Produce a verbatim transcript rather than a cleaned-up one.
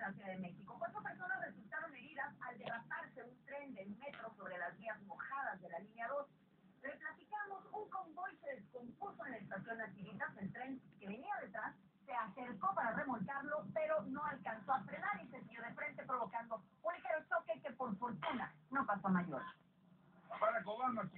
la Ciudad de México. Cuatro personas resultaron heridas al derraparse un tren del metro sobre las vías mojadas de la línea dos. Les platicamos, un convoy se descompuso en la estación Nativitas. El tren que venía detrás se acercó para remolcarlo, pero no alcanzó a frenar y se siguió de frente, provocando un ligero choque que por fortuna no pasó a mayor. Barack Obama